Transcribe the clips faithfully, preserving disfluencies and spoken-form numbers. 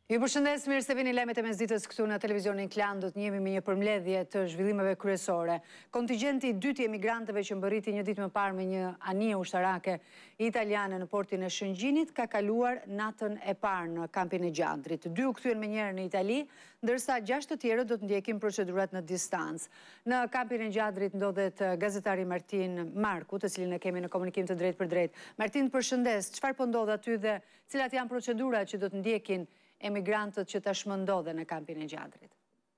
Ju përshëndes, mirë se vini lajmet e mesditës këtu në televizionin Klan. Do të njemi me një përmbledhje të zhvillimeve kryesore. Kontingjenti i dytë i emigrantëve që mbërriti një ditë më parë me një anije ushtarake italiane në portin e Shëngjinit ka kaluar natën e parë në kampin e Gjadrit. Dy u kthyen menjëherë në Itali, ndërsa gjashtë të tjerët do të ndjekin procedurat në distancë. Në kampin e Gjadrit ndodhet gazetari Martin Marku, të cilin e kemi në komunikim të drejtë për drejtë. Martin, përshëndes, çfarë po ndodh aty dhe cilat janë procedurat që do të ndjekin emigrantët që tashmë ndodhen në kampin e Gjadrit?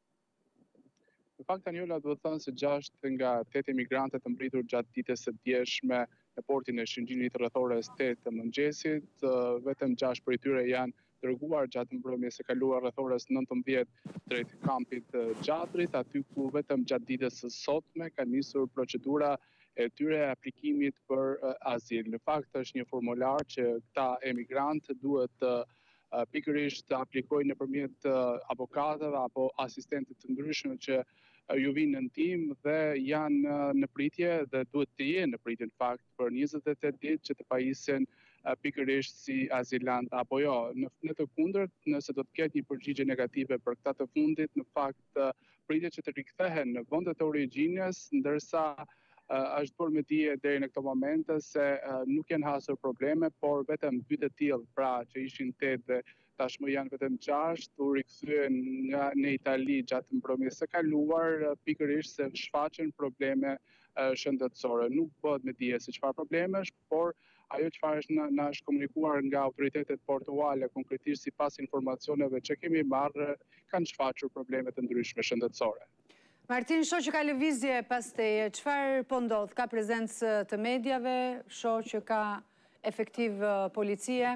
Në fakt tani Ola duhet thënë se gjashtë nga tetë emigrantët të mbritur gjatë ditës së djeshme në portin e Shëngjinit rreth orës tetë të mëngjesit, vetëm gjashtë prej tyre janë dërguar gjatë mbrëmjes së kaluar rreth orës nëntëmbëdhjetë drejt kampit të Gjadrit, aty ku vetëm gjatë ditës së sotme ka nisur procedura e tyre e aplikimit për azil. Në fakt është një formular që këta emigrantë duhet të pikërisht të aplikojnë nëpërmjet avokatëve apo asistentëve të ndryshëm që ju vinë në ndihmë dhe janë në pritje dhe duhet të jenë në pritje në fakt për njëzet e tetë ditë që të pajisen pikërisht si azilant apo jo. Në, në të kundërt, nëse do të ketë një përgjigje negative për këta të fundit, në fakt pritje që të rikthehen në vendet e origjinës, ndërsa Uh, është bërë me dije deri në këto momente se uh, nuk janë hasur probleme, por vetëm dy të tillë, pra që ishin tetë dhe tashmë janë vetëm gjashtë, u rikthyen nga në Itali gjatë mbrëmjes së kaluar, uh, pikërisht se shfaqen probleme uh, shëndetësore. Nuk bëhet me dije se çfarë problemesh, por ajo çfarë është na, na është komunikuar nga autoritetet portuale, konkretisht sipas informacioneve që kemi marrë, kanë shfaqur probleme të ndryshme shëndetësore. Martin, shoh që ka lëvizje pas teje, çfarë po ndodh? Ka prezencë të mediave, shoh që ka efektiv policie?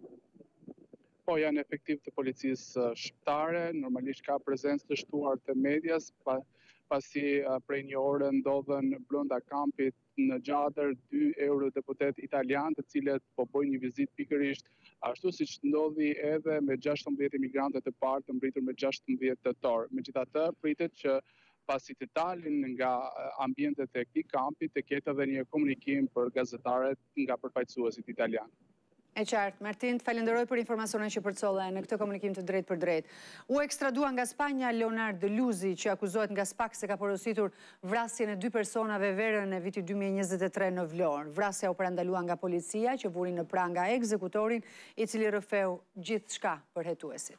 Po, janë efektiv të policisë shqiptare, normalisht ka prezencë të shtuar të medias, pa, pasi prej një ore ndodhen brenda kampit në Gjadër dy eurodeputet italian, të cilët po bëjnë një vizitë pikërisht ashtu siç ndodhi edhe me gjashtëmbëdhjetë emigrantët e parë të mbritur me gjashtëmbëdhjetë tetor. Megjithatë, pritet që pasi të dalin nga ambientet e këtij kampi të ketë edhe një komunikim për gazetarët nga përfaqësuesit italian. E qartë, Martin, të falenderoj për informacionin që përcolle në këtë komunikim të drejtë për drejtë. U ekstradua nga Spanja Leonard Luzi, që akuzohet nga SPAK se ka porositur vrasjen e dy personave verën e vitit dy mijë e njëzet e tre në Vlorë. Vrasja u parandalua nga policia që vuri në pra nga ekzekutorin, i cili rrëfeu gjithçka për hetuesit.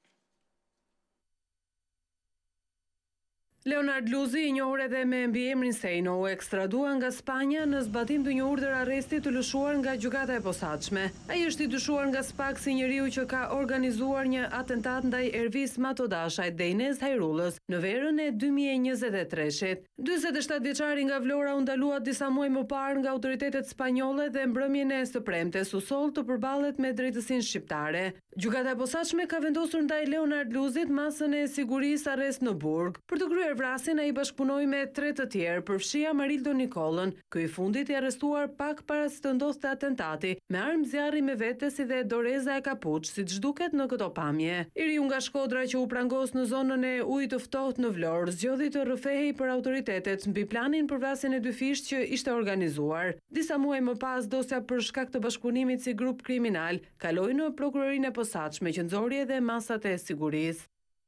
Leonard Luzi, i njohur edhe me mbiemrin Seino, u ekstradua nga Spanja në zbatim të një urdhër arresti të lëshuar nga gjykata e posaçme. Ai është i dyshuar nga SPAK si njeriu që ka organizuar një atentat ndaj Ervis Matodashajt dhe Inez Hajrullës në verën e dy mijë e njëzet e tre-shit. dyzet e shtatë vjeçari nga Vlora u ndalua disa muaj më parë nga autoritetet spanjolle dhe mbrëmjen e së premtes u soll të përballet me drejtësinë shqiptare. Gjykata e posaçme ka vendosur ndaj Leonard Luzit masën e sigurisë arrest në burg. Për të kryer vrasjen ai bashkëpunoi me tre të tjerë, përfshija Marildo Nikolën. Ky i fundit i arrestuar pak para se të ndodhte atentati, me armë zjarri me vete si dhe doreza e kapuç, siç duket në këto pamje. I riu nga Shkodra që u prangos në zonën e ujit të ftohtë në Vlorë, zgjodhi të rrëfehej për autoritetet mbi planin për vrasjen e dy fisht që ishte organizuar. Disa muaj më pas, dosja për shkak të bashkëpunimit si grup kriminal kaloi në prokurorinë e posaçme që nxori edhe masat e sigurisë.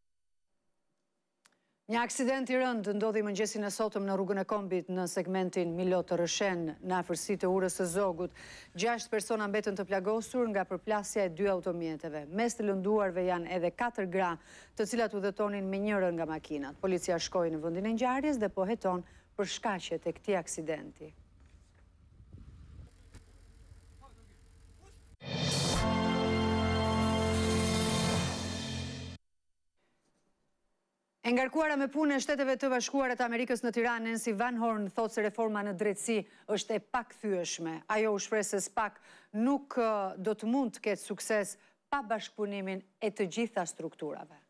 Një aksident i rëndë ndodhi mëngjesin e sotëm në rrugën e Kombit në segmentin Milot-Rëshen në afërsi të urës së Zogut. Gjashtë persona mbetën të plagosur nga përplasja e dy automjeteve. Mes të lënduarve janë edhe katër gra, të cilat udhëtonin me njërin nga makinat. Policia shkoi në vendin e ngjarjes dhe po heton për shkaqet e këtij aksidenti. E ngarkuara me punë e Shteteve të Bashkuara të Amerikës në Tiranë, Nancy Van Horn thotë se reforma në drejtësi është e pakthyeshme. Ajo u shpreh se SPAK nuk do të mund të ketë sukses pa bashkëpunimin e të gjitha strukturave.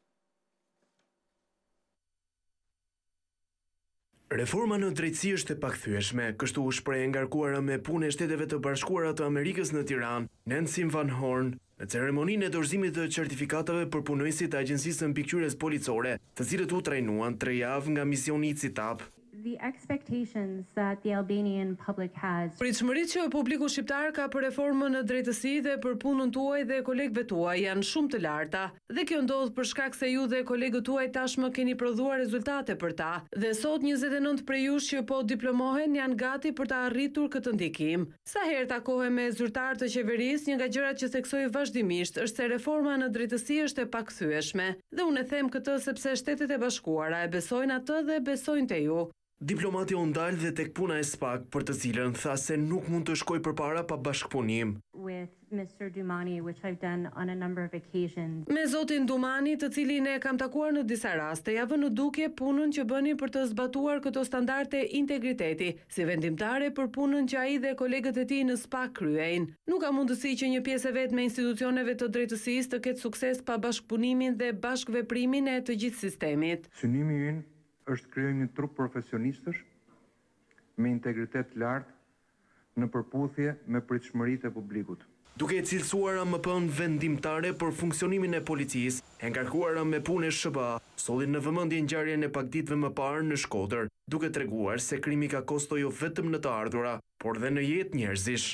Reforma në drejtësi është e pakthyeshme, kështu u shpreh e ngarkuara me punë e Shteteve të Bashkuara të Amerikës në Tiranë, Nancy Van Horn, në ceremoninë e dorëzimit të certifikatave për punojësit e Agjencisë Mbikëqyrjes Policore, të cilët u trajnuan tre javë nga misioni I C I T A P. the expectations that the Albanian public has. Pritshmëritë që publiku shqiptar ka për reformën në drejtësi dhe për punën tuaj dhe kolegëve tuaj janë shumë të larta. Dhe kjo ndodh për shkak se ju dhe kolegët tuaj tashmë keni prodhuar rezultate për ta. Dhe sot njëzet e nëntë prej jush që po diplomohen janë gati për ta arritur këtë ndikim. Sa herë takohem me zyrtar të qeverisë, një nga gjërat që theksoj vazhdimisht është se reforma në drejtësi është e pakthyeshme. Dhe unë e them këtë sepse Shtetet e Bashkuara e besojnë atë dhe besojnë te ju. Diplomati u ndal dhe tek puna e SPAK, për të cilën tha se nuk mund të shkojë përpara pa bashkëpunim. With Mister Dumani, which I've done on a number of occasions. Me zotin Dumani, të cilin e kam takuar në disa raste, ja vë në dukje punën që bëni për të zbatuar këto standarde integriteti, si vendimtare për punën që ai dhe kolegët e tij në SPAK kryejnë. Nuk ka mundësi që një pjesë e vetë me institucioneve të drejtësisë të ketë sukses pa bashkëpunimin dhe bashkëveprimin e të gjithë sistemit. Synimi ynë është krijoj një trup profesionistësh me integritet lartë në përputhje me pritshmëritë e publikut. Duke e cilësuara më pën vendimtare për funksionimin e policisë, e ngarkuara me punë S B A, solli në vëmendje ngjarjen e pak ditëve më parë në Shkodër, duke treguar se krimi ka kosto jo vetëm në të ardhura, por dhe në jetë njerëzish.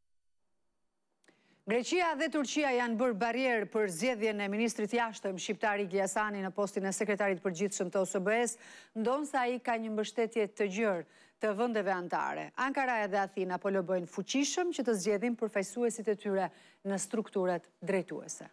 Greqia dhe Turqia janë bërë barierë për zgjedhjen e ministrit jashtëm shqiptar Igli Hasani në postin e sekretarit përgjithshëm të O S B-s, ndonsa ai ka një mbështetje të gjerë të vendeve anëtare. Ankara dhe Athina po lobojnë fuqishëm që të zgjedhin përfaqësuesit e tyre në strukturat drejtuese.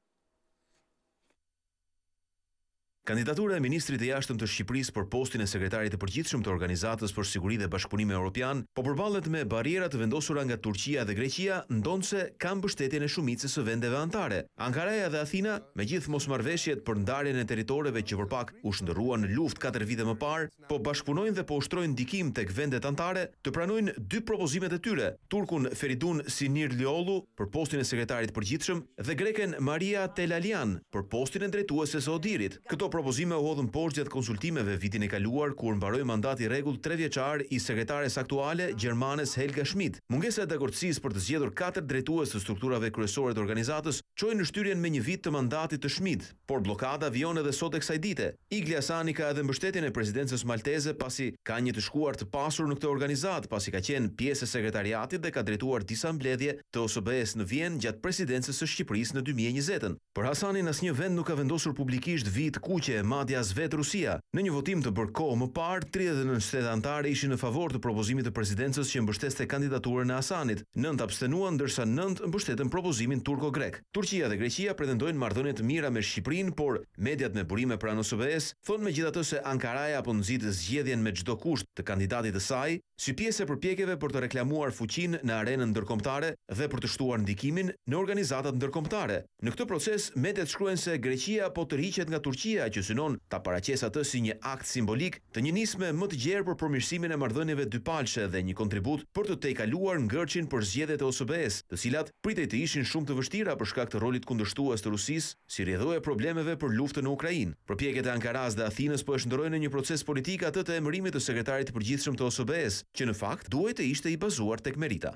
Kandidatura e ministrit e jashtëm të Shqipërisë për postin e sekretarit të përgjithshëm të Organizatës për Siguri dhe Bashkëpunim Evropian po përballet me barriera të vendosura nga Turqia dhe Greqia, ndonse ka mbështetjen e shumicës së vendeve anëtare. Ankaraja dhe Athina, megjithë mosmarrëveshjet për ndarjen e territoreve që përpak u shndërruan në luftë katër vite më parë, po bashkëpunojnë dhe po ushtrojnë ndikim tek vendet anëtare të pranojnë dy propozimet e tyre, turkun Feridun Sinirliolu për postin e sekretarit përgjithshëm dhe greken Maria Telalian për postin e drejtueses së Odirit. Këto propozime u hodhën poshtë gjatë konsultimeve vitin e kaluar kur mbaroi mandati rregull tre vjeçar i sekretares aktuale gjermanes Helga Schmidt. Mungesa e dakordësisë për të zgjedhur katër drejtues të strukturave kryesore të organizatës çoi në shtyrjen me një vit të mandatit të Schmidt, por bllokada vijon edhe sot e kësaj dite. Igli Hasani ka edhe mbështetjen e presidencës malteze pasi ka një të shkuar të pasur në këtë organizat, pasi ka qenë pjesë e sekretariatit dhe ka drejtuar disa mbledhje të O S B-s në Vjenë gjatë presidencës së Shqipërisë në dy mijë e njëzet. Për Hasanin asnjë vend nuk ka vendosur publikisht vit kuq që madje as vetë Rusia. Në një votim të bërë kohë më parë, tridhjetë e nëntë shtete anëtare ishin në favor të propozimit të presidencës që mbështeste kandidaturën e Hasanit. nëntë abstenuan ndërsa nëntë mbështetën propozimin turko-grek. Turqia dhe Greqia pretendojnë marrëdhënie të mira me Shqipërinë, por mediat me burime pranë O S B-s thonë megjithatë se Ankaraja po nxit zgjedhjen me çdo kusht të kandidatit të saj, si pjesë e përpjekjeve për të reklamuar fuqinë në arenën ndërkombëtare dhe për të shtuar ndikimin në organizatat ndërkombëtare. Në këtë proces, mediat shkruajnë se Greqia po tërhiqet nga Turqia që synon ta paraqesë atë si një akt simbolik të një nisme më të gjerë për përmirësimin e marrëdhënieve dypalshe dhe një kontribut për të tejkaluar ngërçin për zgjedhjet e O S B-s, të cilat pritej të ishin shumë të vështira për shkak të rolit kundërshtues të Rusisë si rrjedhoi e problemeve për luftën në Ukrainë. Përpjekjet e Ankaras dhe Athinës po e shndrojnë në një proces politik atë të emërimit të sekretarit të përgjithshëm të O S B-s, që në fakt duhet të ishte i bazuar tek merita.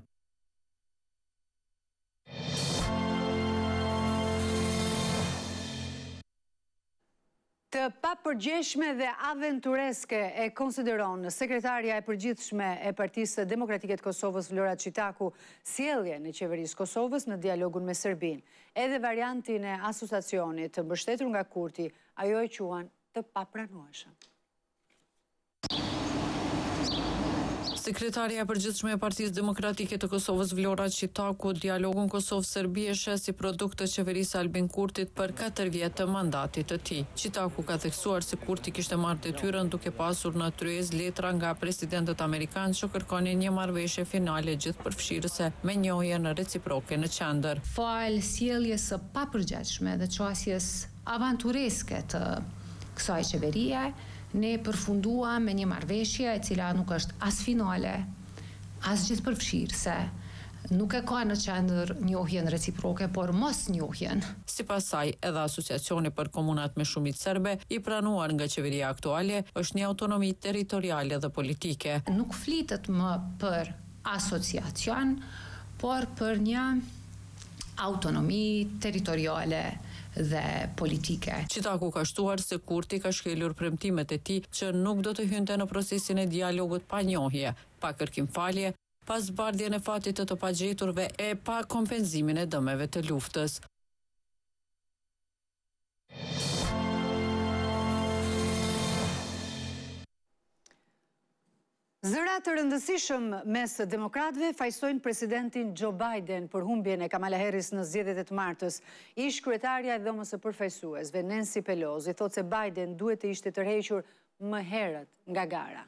Të papërgjeshme dhe aventureske e konsideron sekretarja e përgjithshme e Partisë Demokratike të Kosovës Vlora Çitaku sjelljen e qeverisë Kosovës në dialogun me Serbinë. Edhe variantin e asociacionit të mbështetur nga Kurti, ajo e quan të papranueshëm. Sekretarja e përgjithshme e Partisë Demokratike të Kosovës Vlora Çitaku dialogun Kosovë-Serbi e sheh si produkt të qeverisë Albin Kurtit për katër vjet të mandatit të tij. Çitaku ka theksuar se Kurti kishte marrë detyrën duke pasur në tryezë letra nga presidentët amerikanë që kërkonin një marrëveshje finale gjithëpërfshirëse me njohjen reciproke në qendër. Fal sjelljes së papërgjithshme dhe çështjes avantureske të kësaj qeverie, ne përfunduam me një marrëveshje e cila nuk është as finale, as gjithëpërfshirëse, nuk e ka në qendër njohjen reciproke, por mos njohjen. Sipas saj, edhe asociacioni për komunat me shumicë serbe i pranuar nga qeveria aktuale është një autonomi territoriale dhe politike. Nuk flitet më për asociacion, por për një autonomi territoriale dhe politike. Qitaku ka shtuar se Kurti ka shkelur premtimet e tij që nuk do të hynte në procesin e dialogut pa njohje, pa kërkim falje, pa zbardhjen e fatit të të pagjeturve e pa kompenzimin e dëmeve të luftës. Zëra të rëndësishëm mes demokratëve fajsojnë presidentin Joe Biden për humbjen e Kamala Harris në zgjedhjet e të martës. Ish kryetarja e Dhomës së Përfaqësuesve, Nancy Pelosi, thotë se Biden duhet të ishte tërhequr më herët nga gara.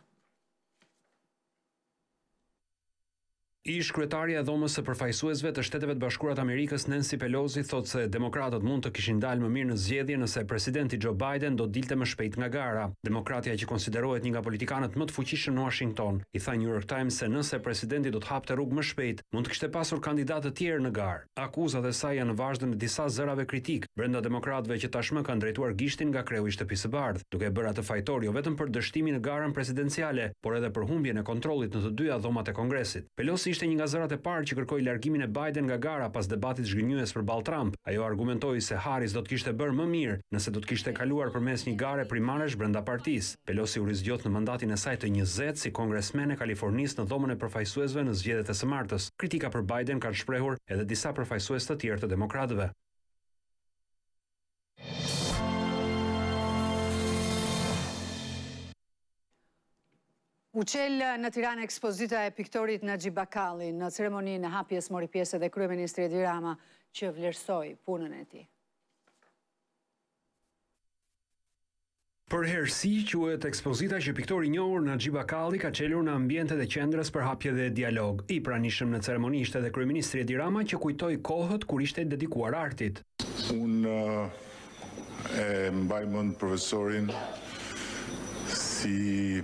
Ish kryetaria e Dhomës së Përfaqësuesve të Shteteve të Bashkuara të Amerikës Nancy Pelosi thotë se demokratët mund të kishin dalë më mirë në zgjedhje nëse presidenti Joe Biden do dilte më shpejt nga gara. Demokratja që konsiderohet një nga politikanët më të fuqishëm në Washington i tha New York Times se nëse presidenti do të hapte rrugë më shpejt, mund të kishte pasur kandidatë të tjerë në garë. Akuzat e saj janë në vazhdim të disa zërave kritik brenda demokratëve që tashmë kanë drejtuar gishtin nga kreu i Shtëpisë së Bardhë, duke bërë atë fajtor jo vetëm për dështimin në garën presidenciale, por edhe për humbjen e kontrollit në të dyja dhomat e Kongresit. Pelosi ishte një nga zërat e parë që kërkoi largimin e Biden nga gara pas debatit zhgënjyes përballë Trump. Ajo argumentoi se Harris do të kishte bërë më mirë nëse do të kishte kaluar përmes një gare primaresh brenda partisë. Pelosi u rizgjot në mandatin e saj të njëzet si kongresmen e Kalifornisë në Dhomën e Përfaqësuesve në zgjedhjet e së martës. Kritika për Biden kanë shprehur edhe disa përfaqësues të tjerë të demokratëve. U qel në Tiranë ekspozita e piktorit Najib Bakalli. Në ceremoninë e hapjes mori pjesë edhe kryeministri Edi Rama, që vlerësoi punën e tij. Për herësi quhet ekspozita që piktori i njohur Najib Bakalli ka çelur në ambientet e qendrës për hapje dhe dialog. I pranishëm në ceremoni ishte edhe kryeministri Edi Rama, që kujtoi kohët kur ishte dedikuar artit. Unë e mbaj mend profesorin si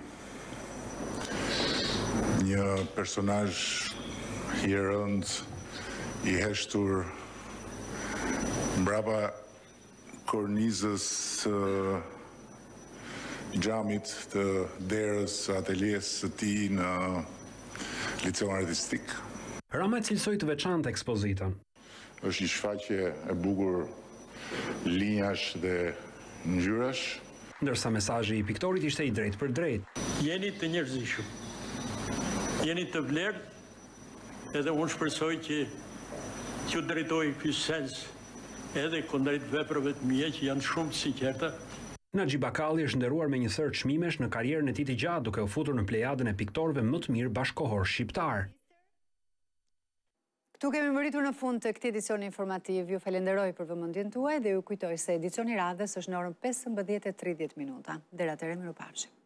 një personazh i rënd, i heshtur mbrapa kornizës së xhamit të derës ateljes së tij në liceun artistik. Rama cilësoi të veçantë ekspozitën. Është një shfaqje e bukur linjash dhe ngjyrash, ndërsa mesazhi i piktorit ishte i drejtë për drejtë. Jeni të njerëzishëm. Jeni të vlerë, edhe unë shpresoj që që drejtoj ky sens edhe kundrejt veprave të mia që janë shumë të sinqerta. Najib Bakalli është nderuar me një sër çmimesh në karrierën e tij të gjatë, duke u futur në plejadën e piktorëve më të mirë bashkëkohor shqiptar. Këtu kemi mbërritur në fund të këtij edicioni informativ. Ju falenderoj për vëmendjen tuaj dhe ju kujtoj se edicioni radhës është në orën pesëmbëdhjetë e tridhjetë minuta. Deri atëherë, mirupafshim.